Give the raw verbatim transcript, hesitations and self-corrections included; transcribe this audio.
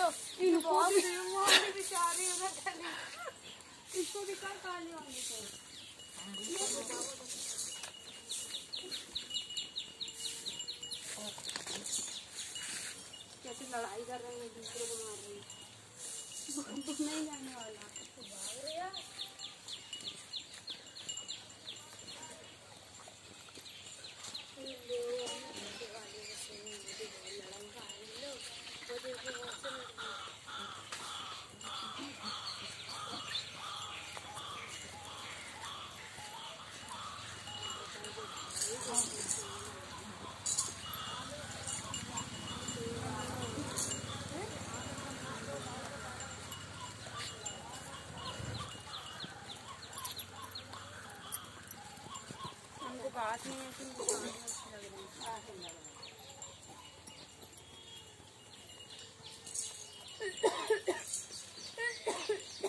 लो इनको बेचारी इसको भी कर काली वाली को कैसे लड़ाई कर रहे हैं दूसरों को मार रहे हैं नहीं जाने वाला भाग रहे यार बात नहीं है कि